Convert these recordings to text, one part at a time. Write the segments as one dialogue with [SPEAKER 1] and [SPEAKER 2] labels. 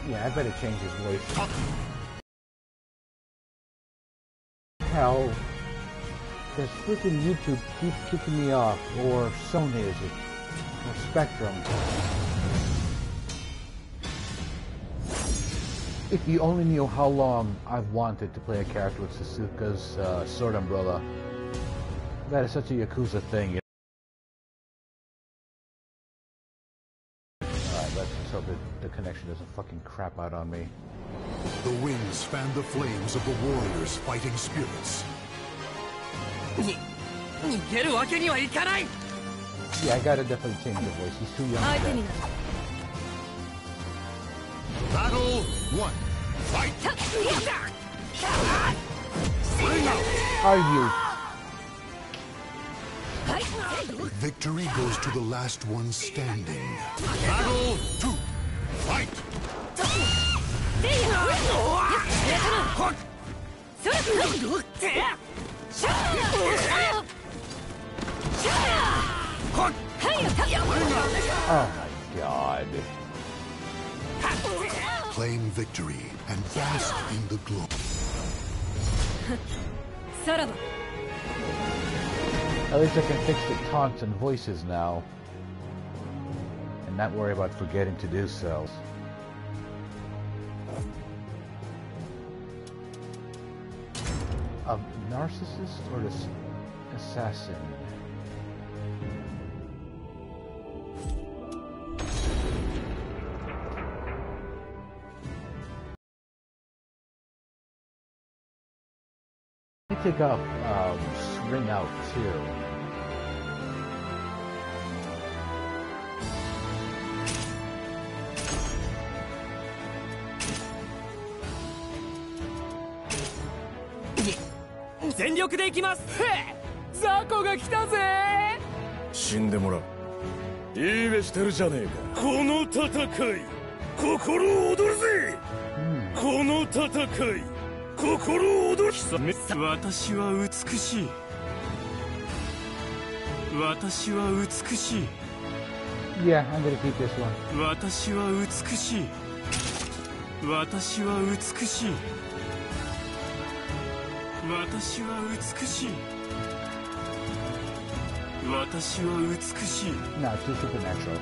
[SPEAKER 1] Yeah, I better change his voice. Hell, this freaking YouTube keeps kicking me off, or Sony is it, or Spectrum. If you only knew how long I've wanted to play a character with Sasuke's sword umbrella. That is such a Yakuza thing. You know? Alright, let's just hope that the connection doesn't fucking crap out on me.
[SPEAKER 2] The winds fan the flames of the warriors' fighting spirits.
[SPEAKER 1] Yeah, I gotta definitely change the voice. He's too young for that.
[SPEAKER 2] Battle 1. Fight! Bring out!
[SPEAKER 1] Are you?
[SPEAKER 2] Victory goes to the last one standing. Battle 2. Fight!
[SPEAKER 1] Oh my god.
[SPEAKER 2] Claim victory and bask in the glow.
[SPEAKER 1] At least I can fix the taunts and voices now. And not worry about forgetting to do so. A narcissist or this assassin? Let me take up Ring Out too. Yeah, I'm gonna keep this one. No, too supernatural.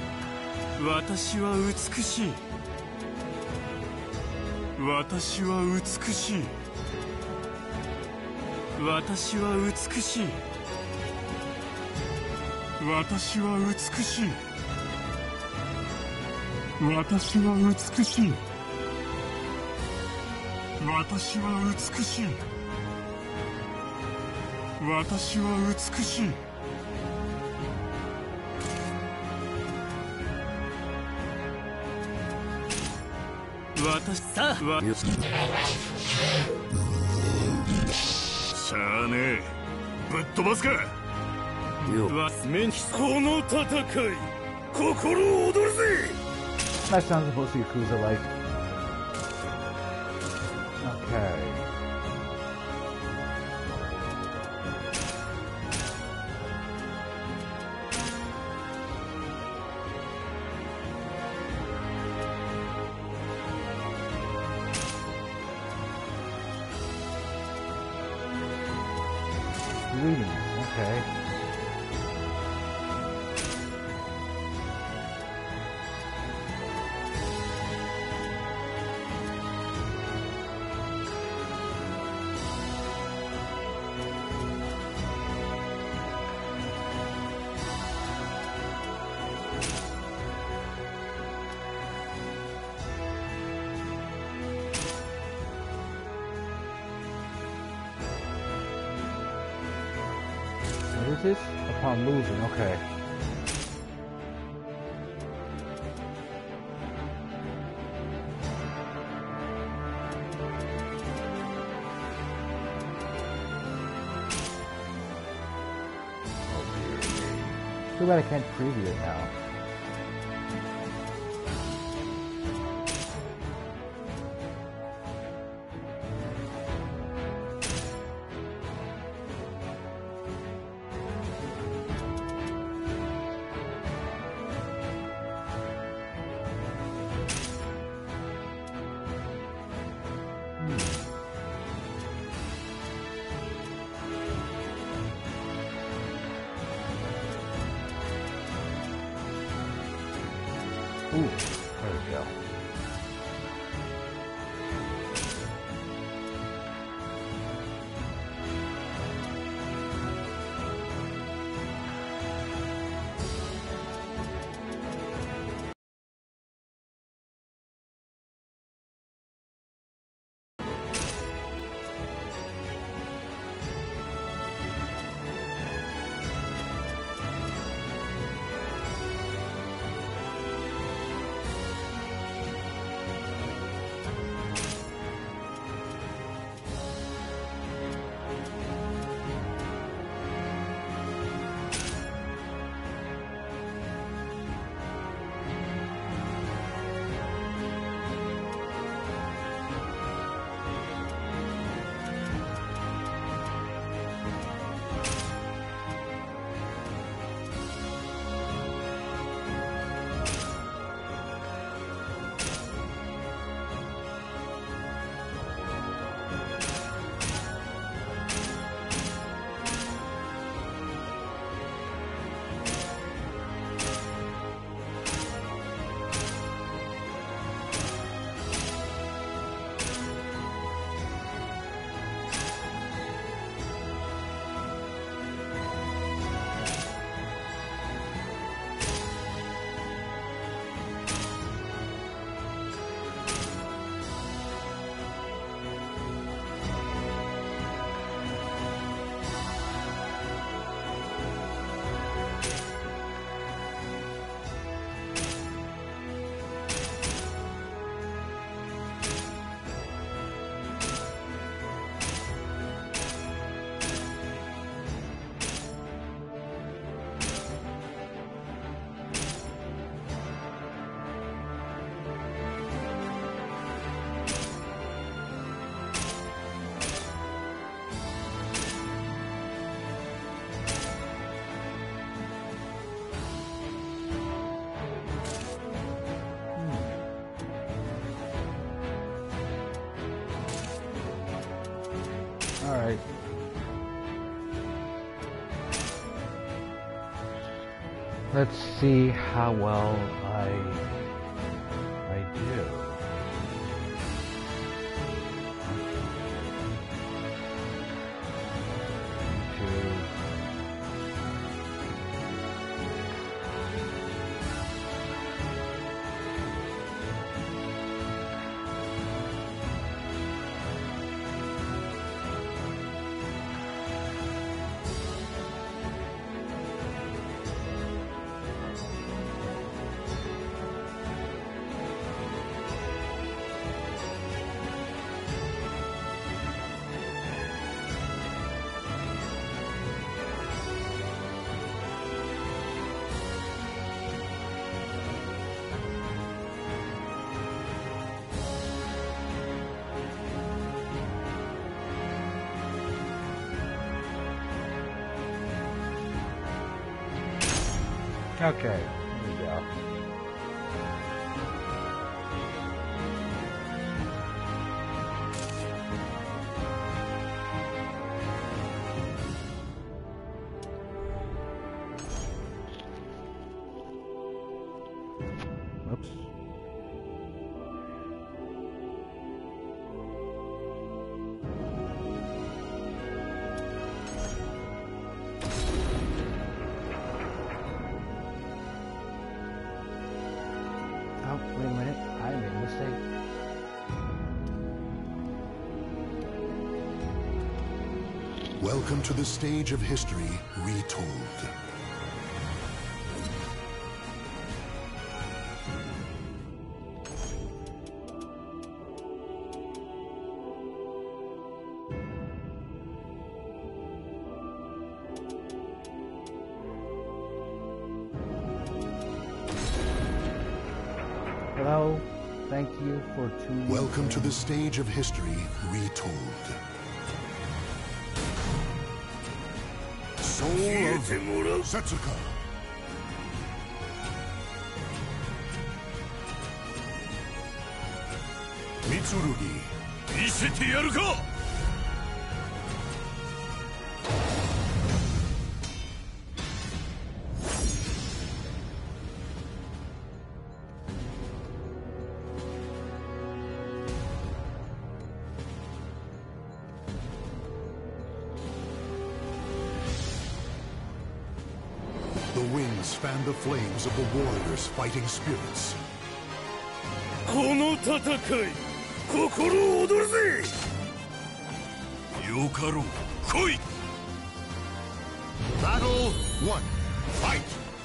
[SPEAKER 1] That sounds supposed to be Yakuza-like. Okay. Readings, okay. What is this? Upon losing, okay. Too bad I can't preview it now. There we go. Alright. Let's see how well I do. Okay, there we go. Oops. Oh, wait a minute. I made a mistake.
[SPEAKER 2] Welcome to the stage of history retold.
[SPEAKER 1] Hello. Thank you for tuning in.
[SPEAKER 2] Welcome to the stage of history retold. Soul of Setsuka. Mitsurugi.
[SPEAKER 3] 見せてやるか。
[SPEAKER 2] winds fan the flames of the warrior's fighting spirits.
[SPEAKER 3] この戦い心躍るぜ。よかろう来い。
[SPEAKER 2] Battle 1. Fight!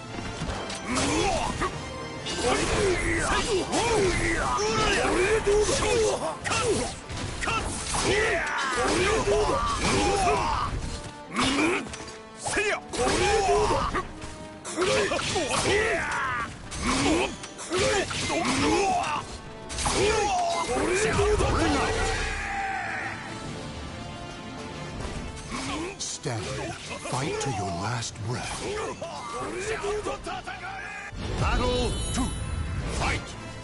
[SPEAKER 2] Stand. Fight to your last breath. Battle 2. Fight!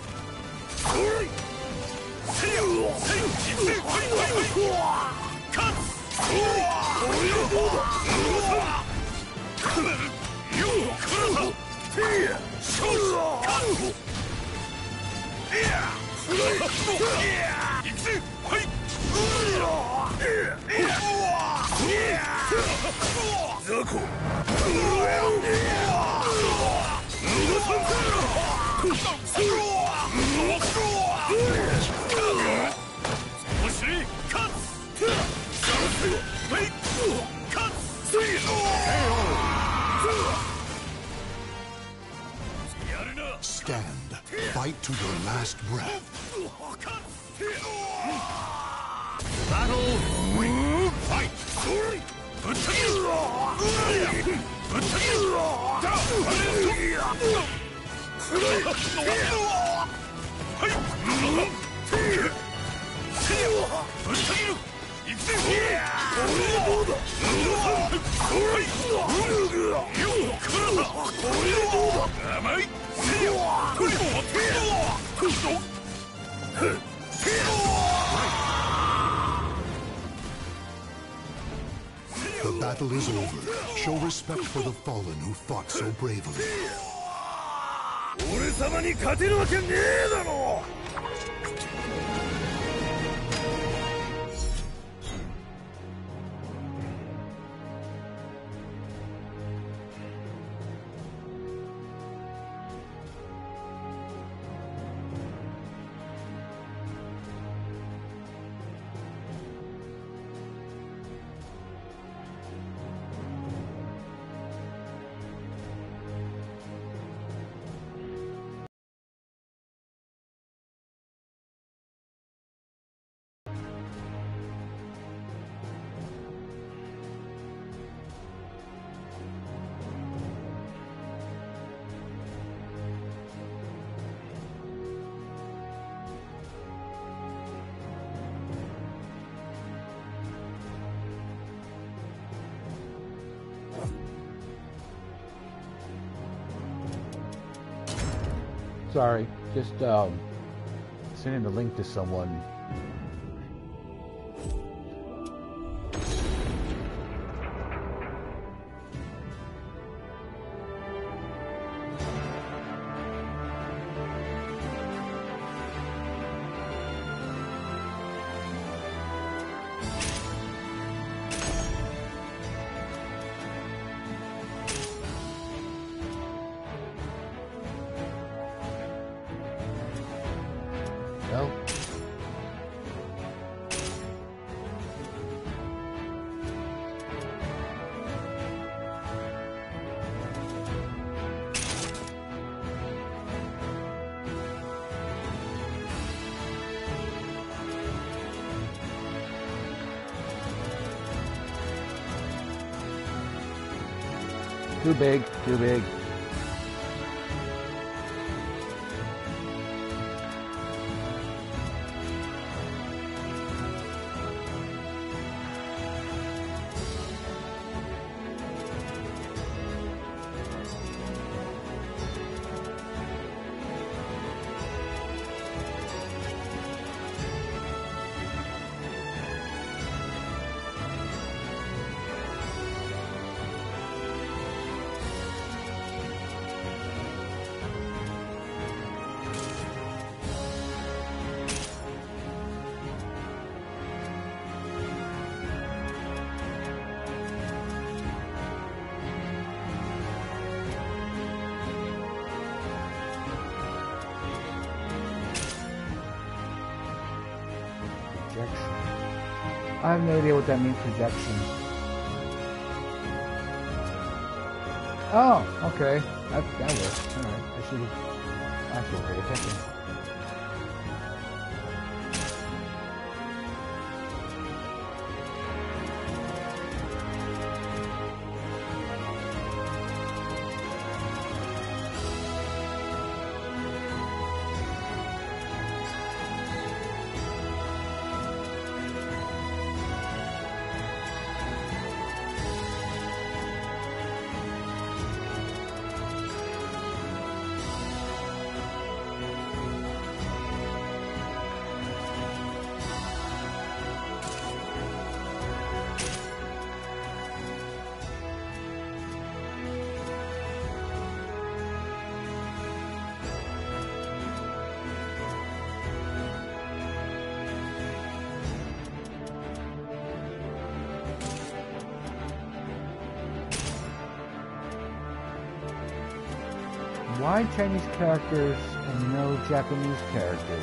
[SPEAKER 2] Stand. Fight to your last breath. Battle 3. Fight! The battle is over. Show respect for the fallen who fought so bravely.
[SPEAKER 3] 俺様に勝てるわけねえだろ。
[SPEAKER 1] Sorry, just sending the link to someone. No. Too big, too big. Projection. I have no idea what that means, projection. Oh, okay. That works. Alright, I should have actually paid attention. Why Chinese characters and no Japanese characters?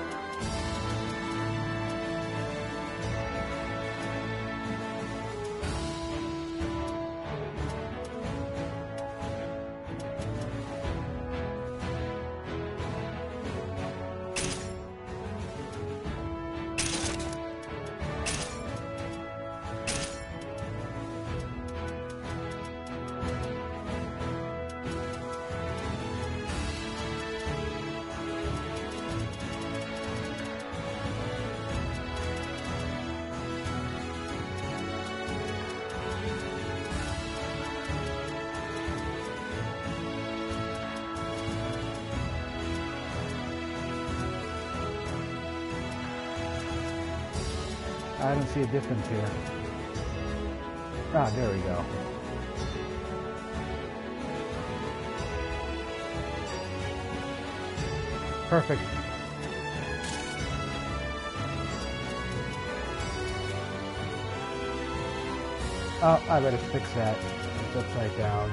[SPEAKER 1] I don't see a difference here. Ah, there we go. Perfect. Oh, I better fix that. It's upside down.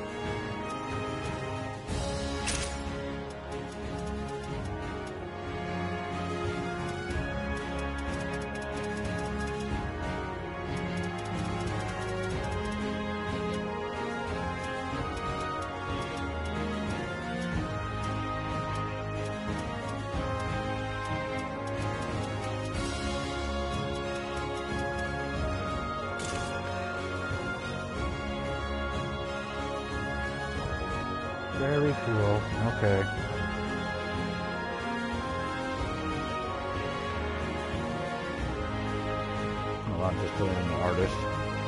[SPEAKER 1] Very cool. Okay. Well, I'm just doing an artist.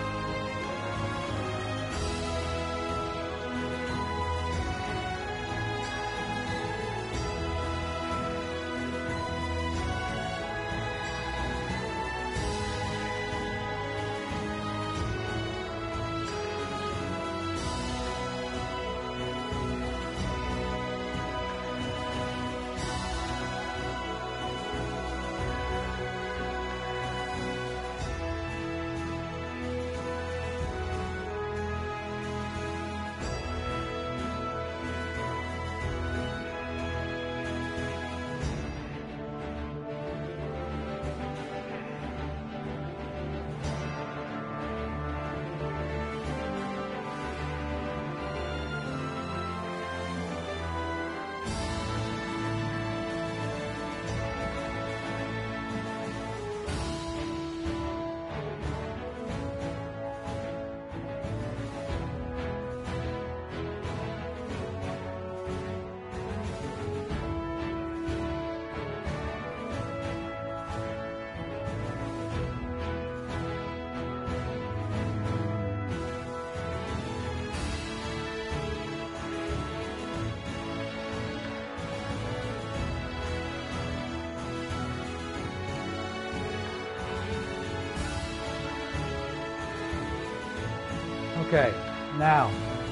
[SPEAKER 1] Okay, now.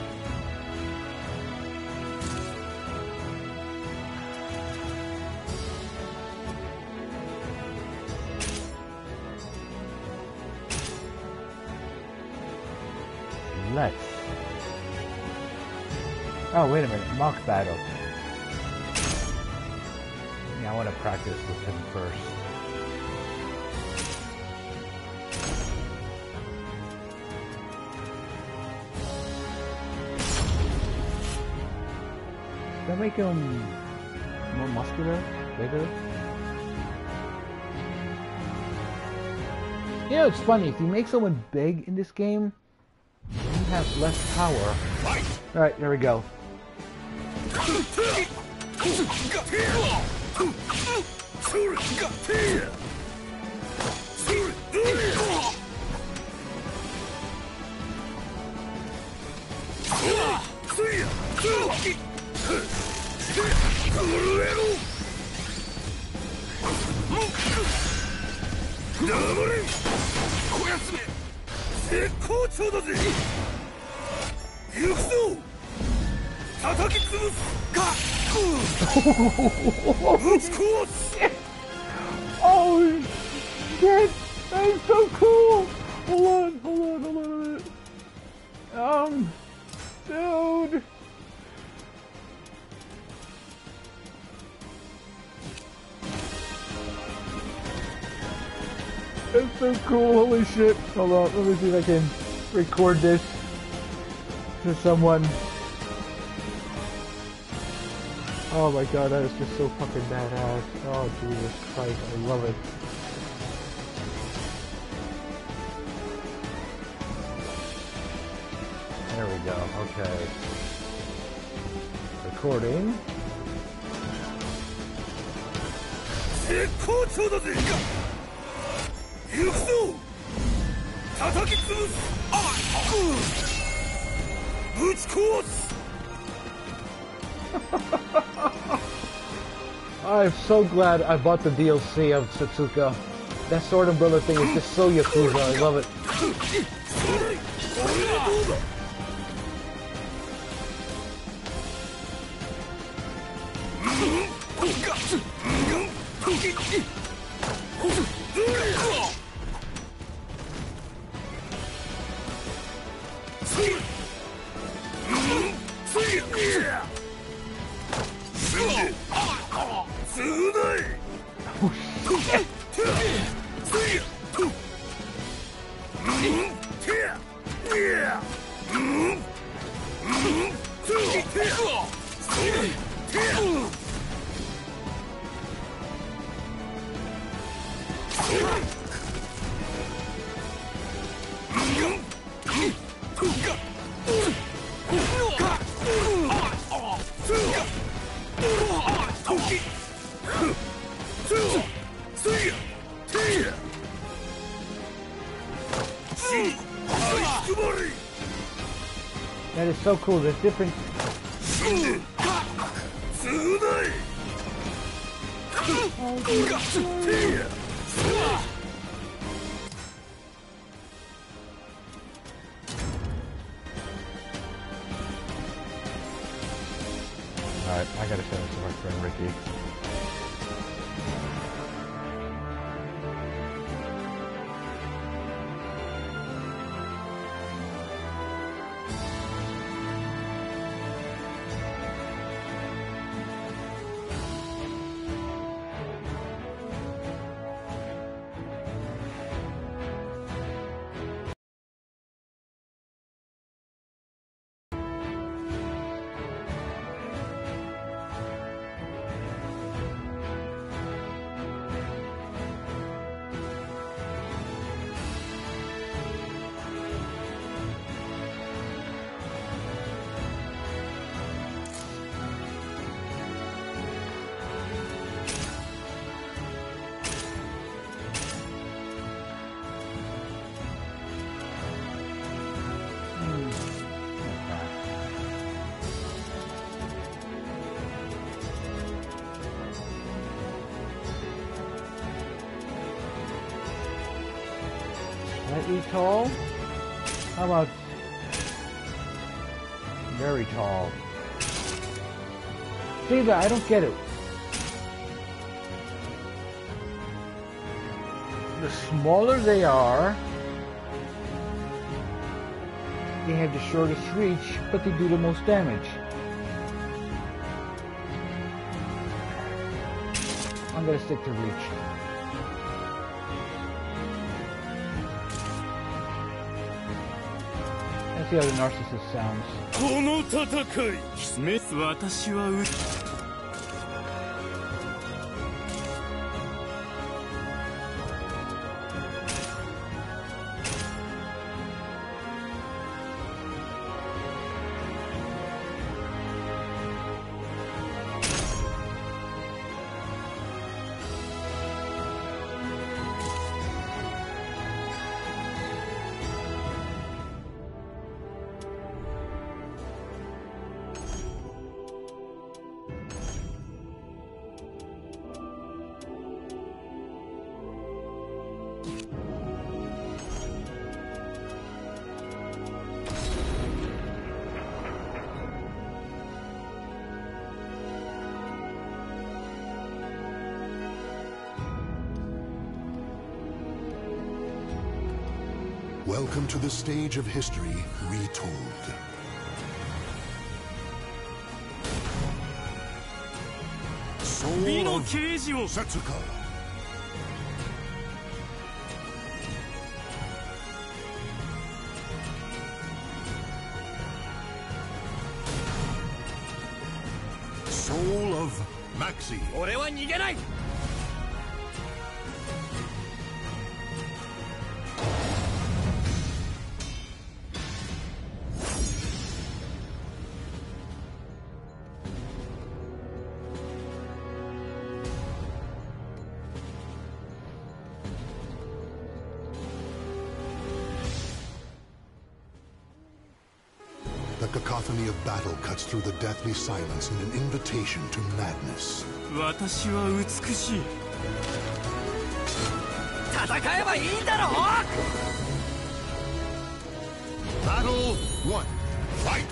[SPEAKER 1] Let's. Oh, wait a minute. Mock battle. Yeah, I want to practice with him first. that make him more muscular, bigger? You know, it's funny, if you make someone big in this game, you have less power. Alright, there we go. Oh shit! That's so cool! Hold on. Dude! That's so cool, holy shit. Hold on, let me see if I can record this to someone. Oh my god, that is just so fucking badass. Oh Jesus Christ, I love it. There we go, okay. Recording. I'm so glad I bought the DLC of Satsuka. That sword umbrella thing is just so Yakuza, I love it. That is so cool, there's different... Alright, I gotta send it to my friend Ricky. Slightly tall? How about very tall? See that? I don't get it. The smaller they are, they have the shortest reach, but they do the most damage. I'm gonna stick to reach. Let's see how the narcissist sounds.
[SPEAKER 3] この戦い
[SPEAKER 4] 私は
[SPEAKER 2] Welcome to the stage of history retold. Soul of Setsuka. Soul of Maxi.
[SPEAKER 3] 俺は逃げない
[SPEAKER 2] The cacophony of battle cuts through the deathly silence in an invitation to madness.
[SPEAKER 4] 私は美しい
[SPEAKER 3] 戦えばいいんだろ
[SPEAKER 2] Battle 1. Fight!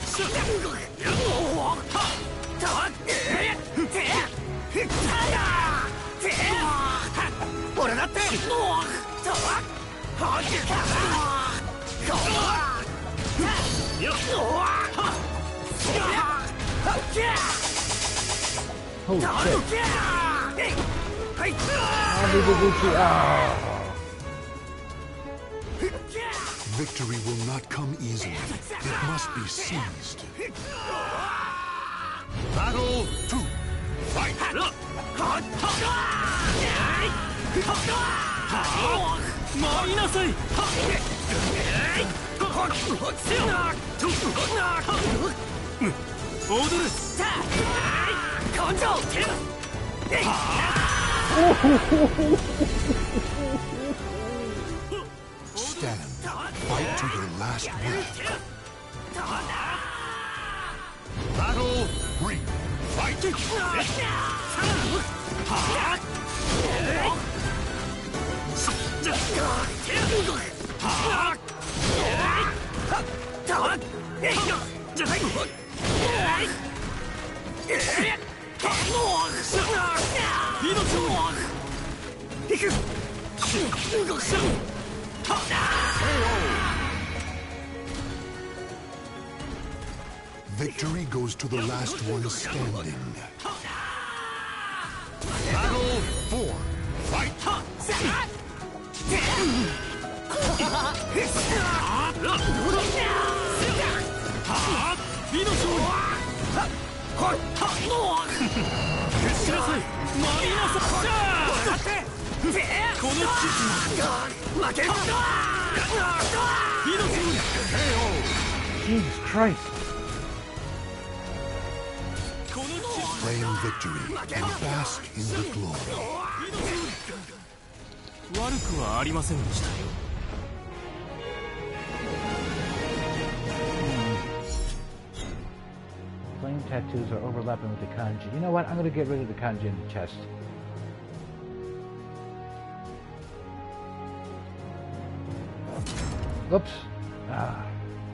[SPEAKER 3] 俺だって
[SPEAKER 1] Holy shit.
[SPEAKER 2] Victory will not come easily. It must be seized. Battle 2. Fight!
[SPEAKER 4] 参りなさい 踊る
[SPEAKER 2] Stand. Fight to your last breath. Battle 3. Fight! Victory goes to the last one standing. Battle 4. Fight!
[SPEAKER 1] Jesus Christ.
[SPEAKER 2] Claim victory and bask in the glory.
[SPEAKER 4] 悪くはありませんでしたよ
[SPEAKER 1] Flame tattoos are overlapping with the kanji. You know what? I'm going to get rid of the kanji in the chest. Oops. Ah.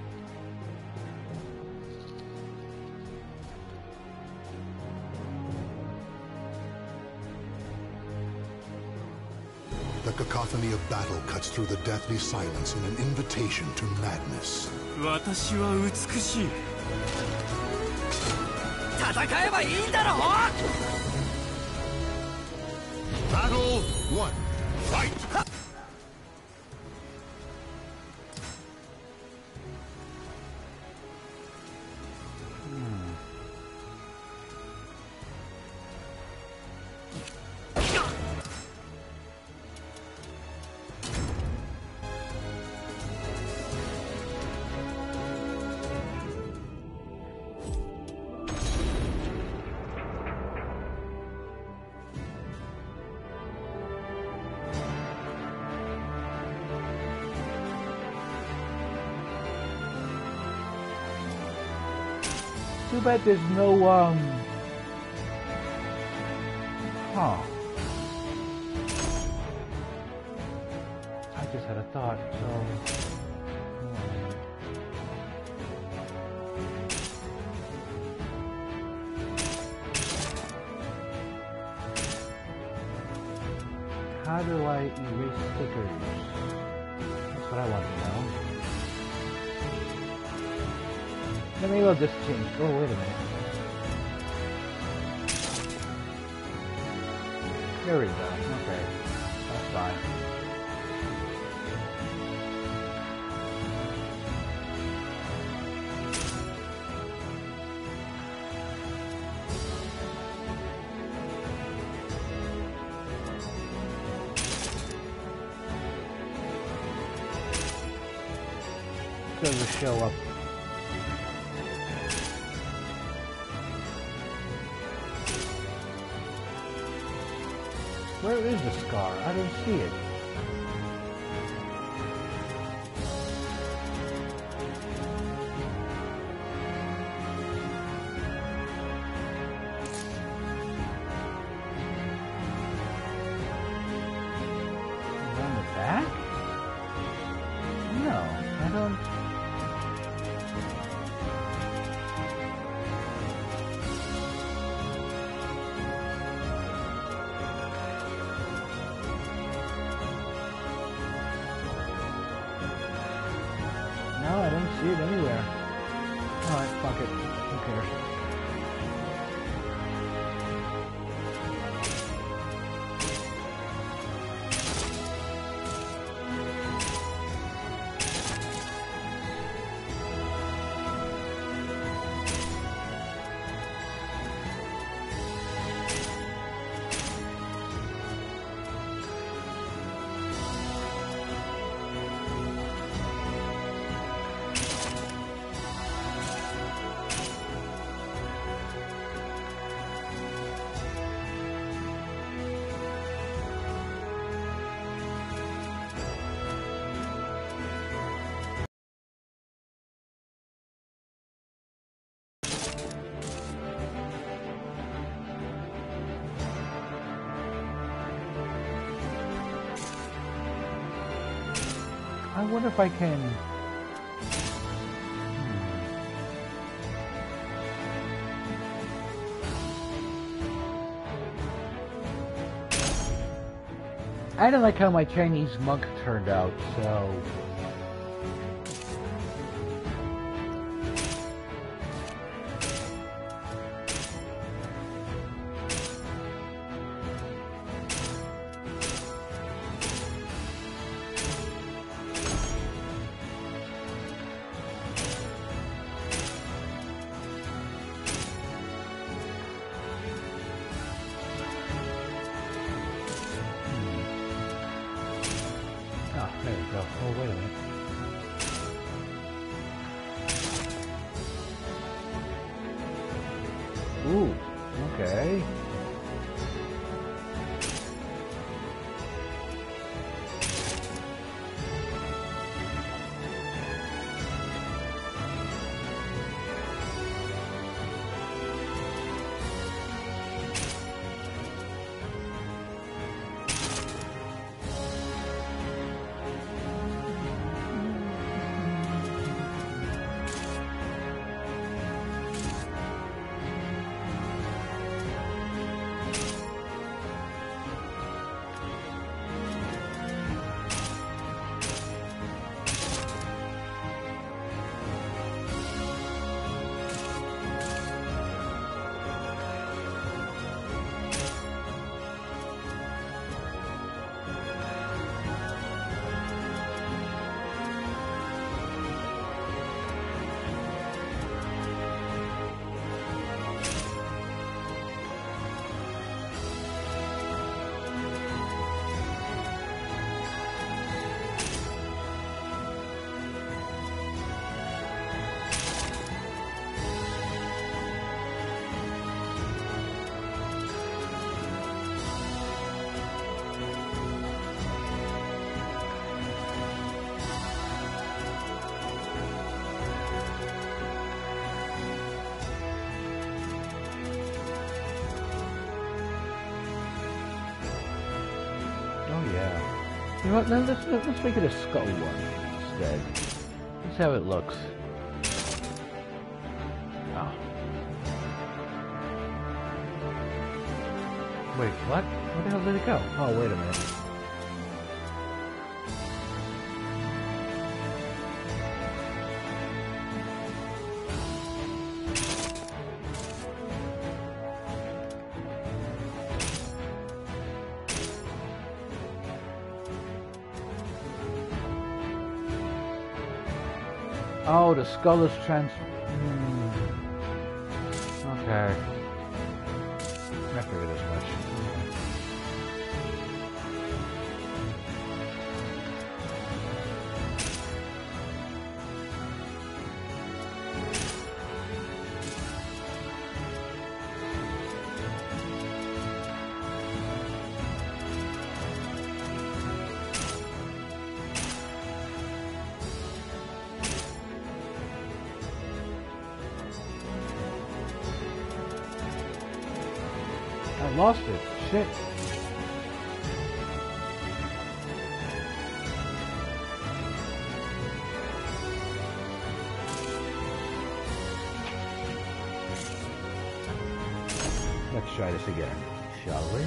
[SPEAKER 2] The cacophony of battle cuts through the deathly silence in an invitation to madness.
[SPEAKER 4] 私は美しい
[SPEAKER 3] 戦えばいいんだろ
[SPEAKER 2] Battle 1. Fight!
[SPEAKER 1] Too bad there's no, Huh. I just had a thought, so... How do I erase stickers? That's what I want to know. Then maybe I'll just change. Oh, wait a minute. There we go. Okay. That's fine. Doesn't show up. Where is the scar? I don't see it. Is it on the back? No, I don't. No, I don't see it anywhere. Alright, fuck it. Who cares? I wonder if I can... I don't like how my Chinese monk turned out, so... There we go. Oh, wait a minute. Ooh, okay. You know what? Let's make it a skull one instead. Let's see how it looks. Oh. Wait, what? Where the hell did it go? Oh, wait a minute. Oh, the skull is Okay. I figured as much. I lost it. Shit. Let's try this again, shall we?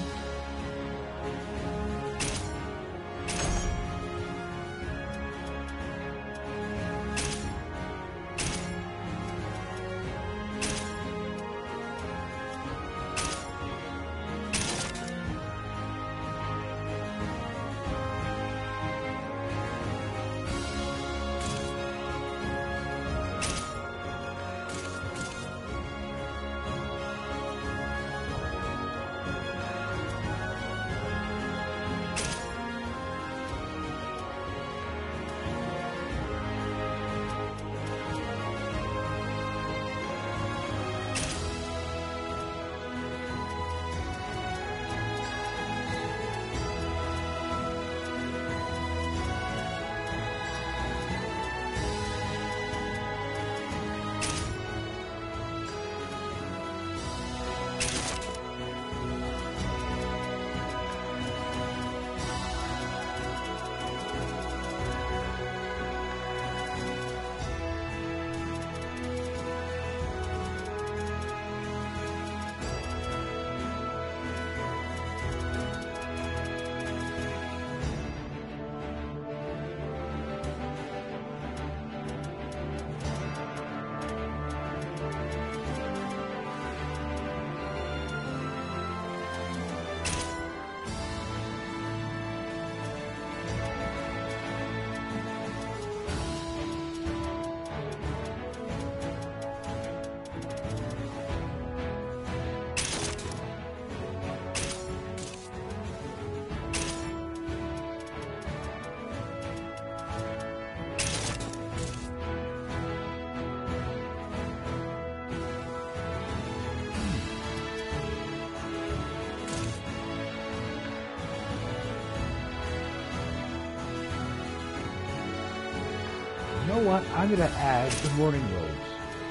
[SPEAKER 1] You know what? I'm gonna add the morning robes.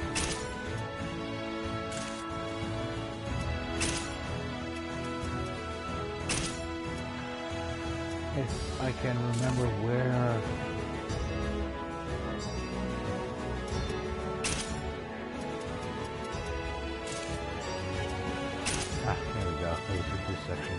[SPEAKER 1] If I can remember where... Ah, there we go. This is this section.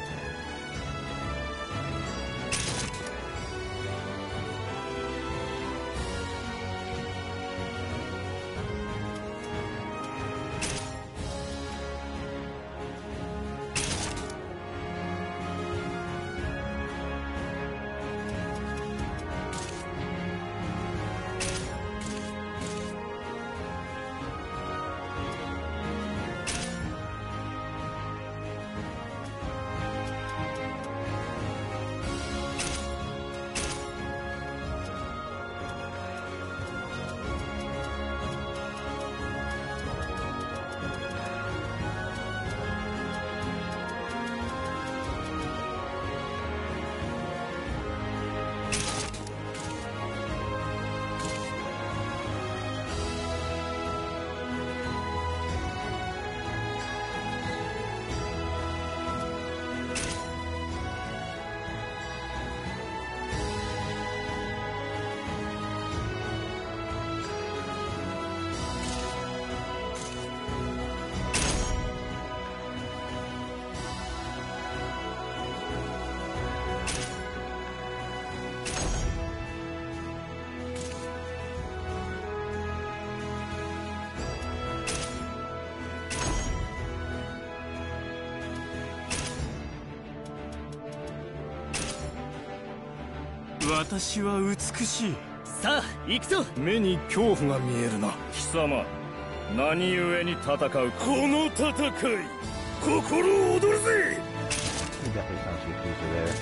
[SPEAKER 4] 私は美しい。
[SPEAKER 3] さあ行くぞ。
[SPEAKER 4] 目に恐怖が見えるな。
[SPEAKER 3] 貴様何故に戦う。この戦い心躍るぜ。
[SPEAKER 1] He definitely sounds Yakuza there.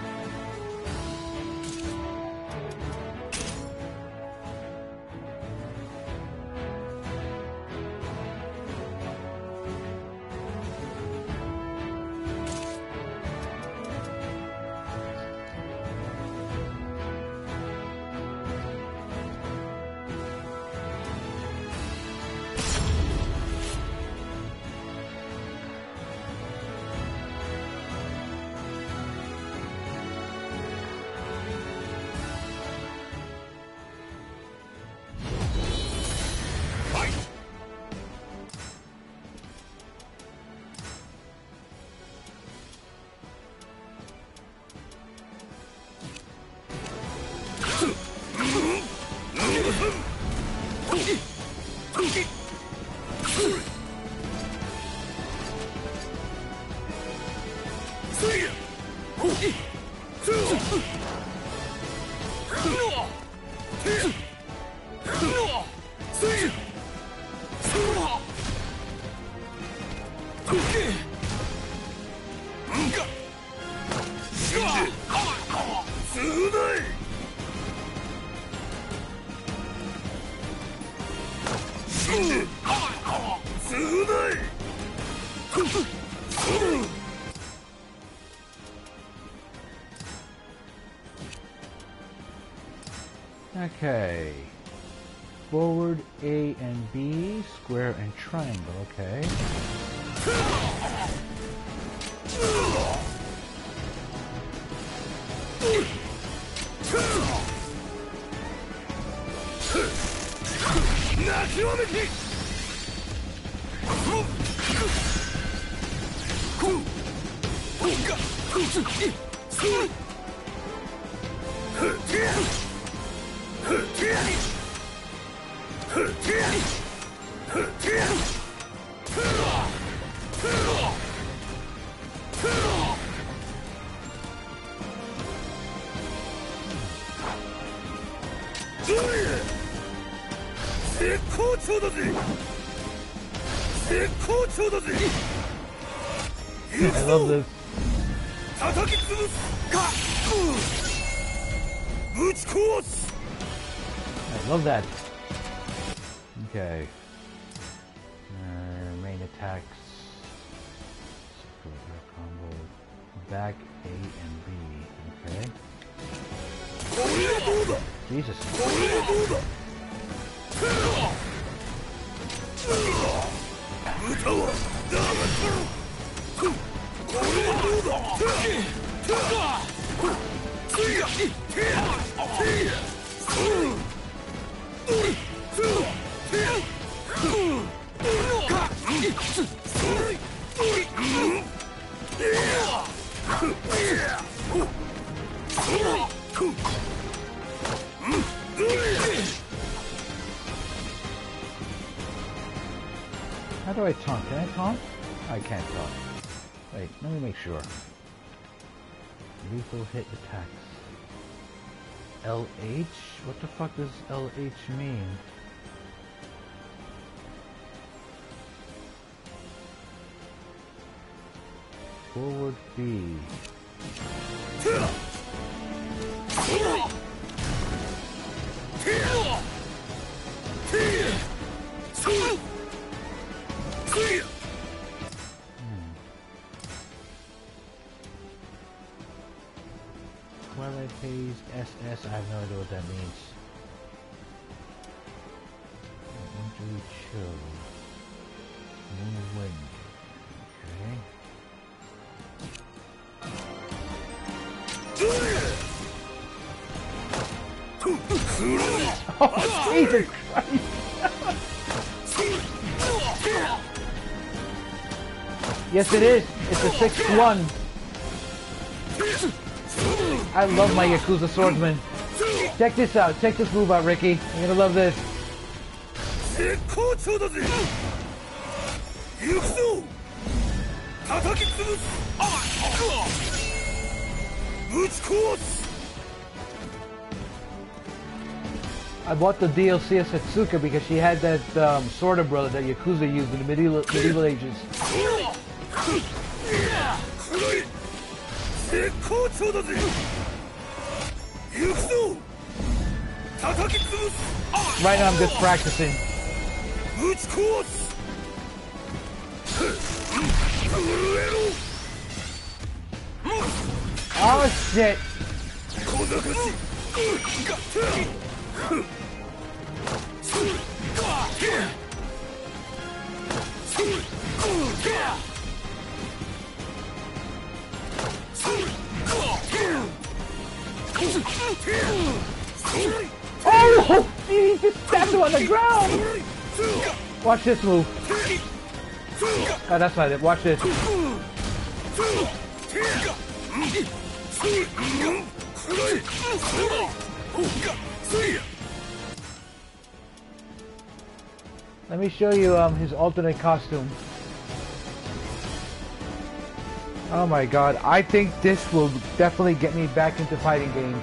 [SPEAKER 1] Okay. Forward A and B, square and triangle, okay. I love this. I love that. Okay. Main attacks. Combo. Back A and B. Okay. Jesus. How do I taunt? Can I taunt? I can't taunt. Wait, let me make sure. Lethal hit attacks. LH? What the fuck does LH mean? Forward B. Twilight Haze SS, I have no idea what that means. Wintry Chill. Moon Wind. Okay. Oh, Jesus Christ! Yes, it is. It's a 6-1. I love my Yakuza swordsman. Check this out. Check this move out, Ricky. You're gonna love this. I bought the DLC of Setsuka because she had that sword umbrella that Yakuza used in the medieval ages. Right now I'm just practicing. Oh shit! Oh! He just stabbed him on the ground! Watch this move. Oh, that's not it. Watch this. Let me show you his alternate costume. Oh my god, I think this will definitely get me back into fighting games.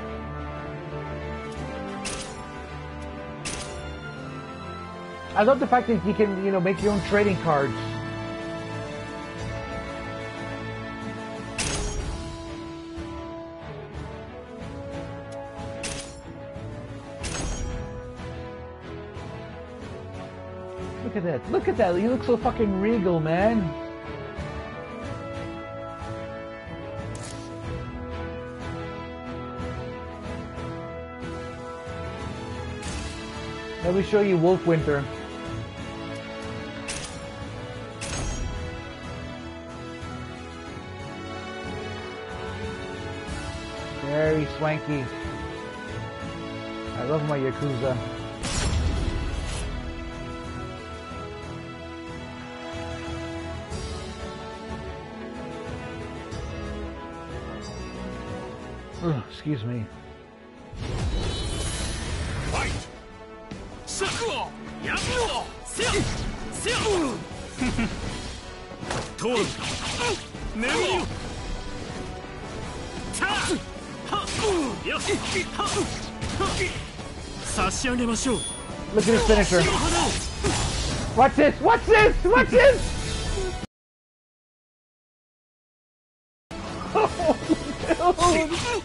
[SPEAKER 1] I love the fact that you can, you know, make your own trading cards. Look at that. Look at that. You look so fucking regal, man. Let me show you Wolf Winter. Very swanky. I love my Yakuza. Ugh, excuse me.
[SPEAKER 3] Fight!
[SPEAKER 1] Look at his finisher. Watch this! Watch this! Watch this! Oh,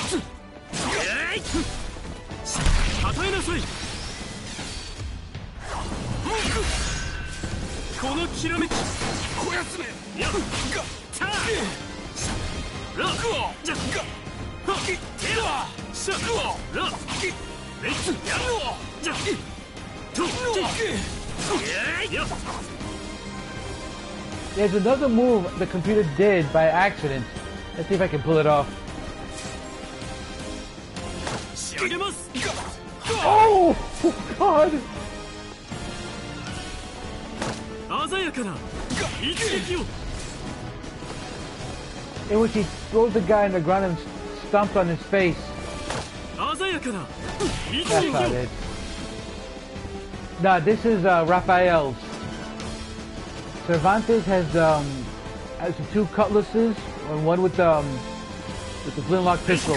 [SPEAKER 1] there's another move the computer did by accident. Let's see if I can pull it off. Oh, God! In which he throws the guy on the ground and stomps on his face. That's not it. Nah, this is Raphael's. Cervantes has the two cutlasses, and one with the flintlock pistol.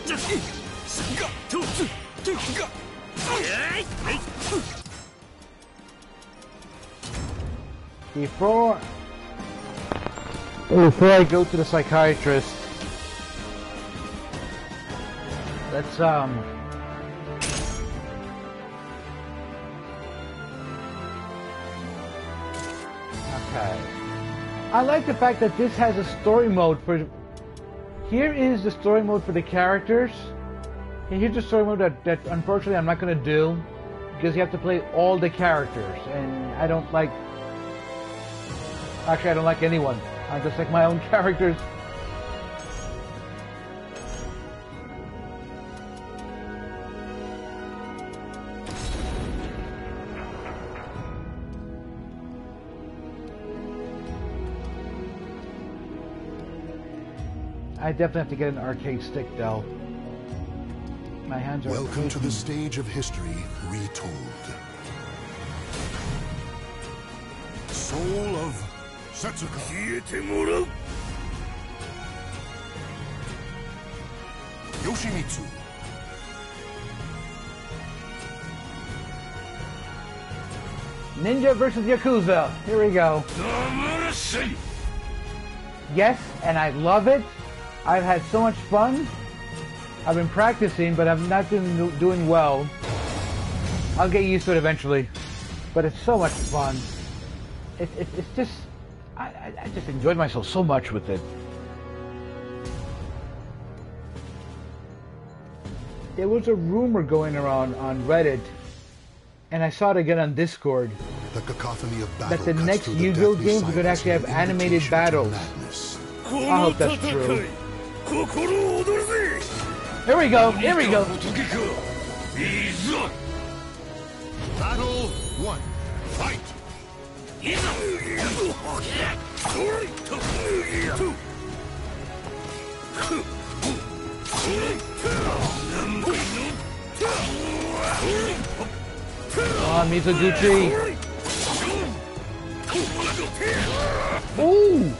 [SPEAKER 1] Before I go to the psychiatrist, let's okay. I like the fact that this has a story mode for. Here is the story mode for the characters. And here's the story mode that unfortunately I'm not going to do because you have to play all the characters, and I don't like. Actually, I don't like anyone. I just like my own characters. I definitely have to get an arcade stick, though. My hands are.
[SPEAKER 2] Welcome to the stage of history retold. Soul of Setsuka. Yoshimitsu.
[SPEAKER 1] Ninja versus Yakuza. Here we go. Yes, and I love it. I've had so much fun. I've been practicing, but I've not been doing well. I'll get used to it eventually. But it's so much fun. It's just... I just enjoyed myself so much with it. There was a rumor going around on Reddit, and I saw it again on Discord,
[SPEAKER 2] The cacophony of battle
[SPEAKER 1] that the
[SPEAKER 2] cuts
[SPEAKER 1] next
[SPEAKER 2] through the
[SPEAKER 1] Yu-Gi-Oh
[SPEAKER 2] deathly
[SPEAKER 1] games are going to
[SPEAKER 2] silence
[SPEAKER 1] actually have
[SPEAKER 2] with
[SPEAKER 1] animated
[SPEAKER 2] invitation to
[SPEAKER 1] battles.
[SPEAKER 2] madness.
[SPEAKER 1] I hope that's true. Here we go, here we go.
[SPEAKER 2] Battle 1. Fight!
[SPEAKER 1] Come on, Mizoguchi. Ooh!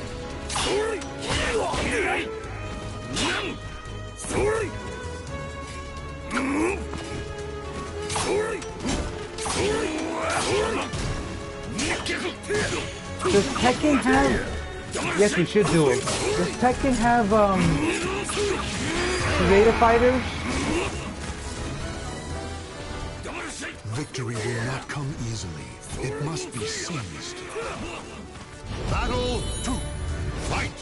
[SPEAKER 1] Does Tekken have... Yes, we should do it. Does Tekken have, Creative Fighters?
[SPEAKER 2] Victory will not come easily. It must be seized. Battle 2. Fight!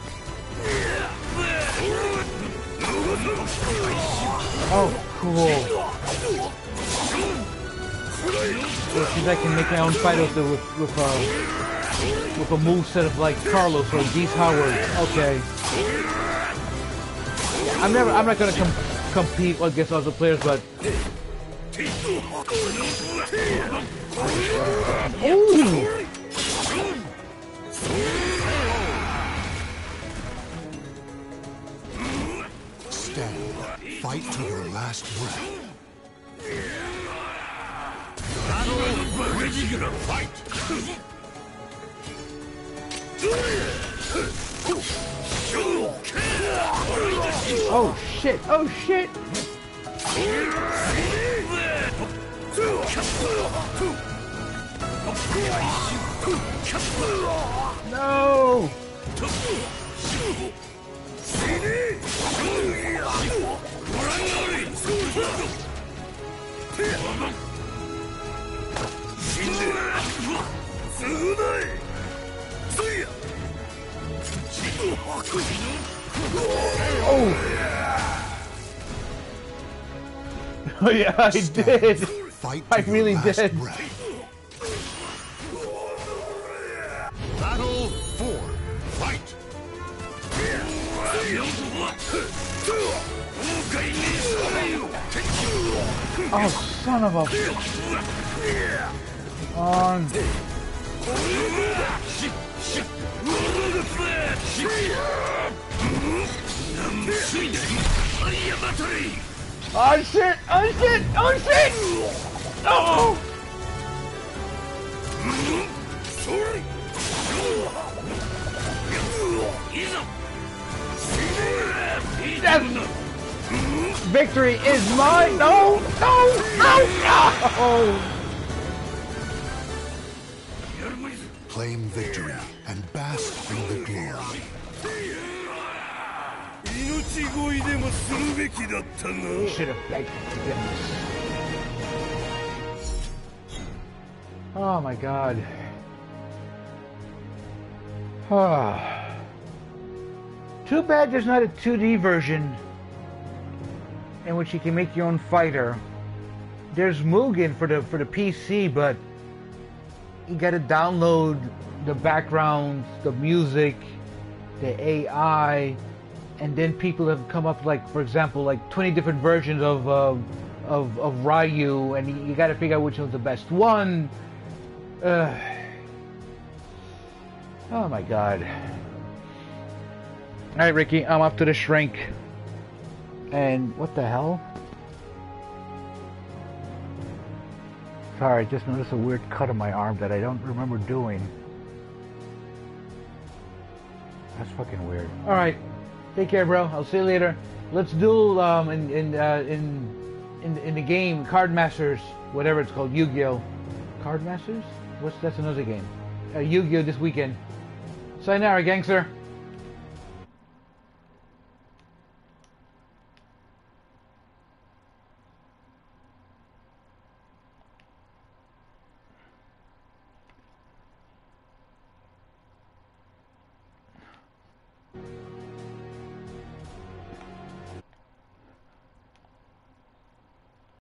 [SPEAKER 1] Oh, cool. So it seems I can make my own fight with a moveset of like Carlos or Geese Howard. Okay. I'm not gonna compete against other players, but. Ooh!
[SPEAKER 2] Stand. Fight to your last breath. Battle. Fight.
[SPEAKER 1] Oh shit! Oh shit! No! Oh yeah, I did.
[SPEAKER 2] Fight
[SPEAKER 1] I
[SPEAKER 2] to
[SPEAKER 1] really
[SPEAKER 2] your last
[SPEAKER 1] did.
[SPEAKER 2] breath. Battle 4. Fight.
[SPEAKER 1] Oh, son of a... On. Oh shit! Oh shit! Oh shit! Oh! Yes! Victory is mine! No! No! No! No!
[SPEAKER 2] Claim victory and bask in the glory.
[SPEAKER 1] Should have begged for forgiveness. Oh my god. Too bad there's not a 2D version in which you can make your own fighter. There's Mugen for the PC, but you gotta download the backgrounds, the music, the AI, and then people have come up, like, for example, like 20 different versions of Ryu, and you gotta figure out which one's the best one. Oh my god. Alright, Ricky, I'm up to the shrink. And what the hell? Sorry, I just noticed a weird cut on my arm that I don't remember doing. That's fucking weird. Alright, take care, bro. I'll see you later. Let's duel in the game, Card Masters, whatever it's called, Yu-Gi-Oh! Card Masters? That's another game. Yu-Gi-Oh! This weekend. Sayonara, gangster!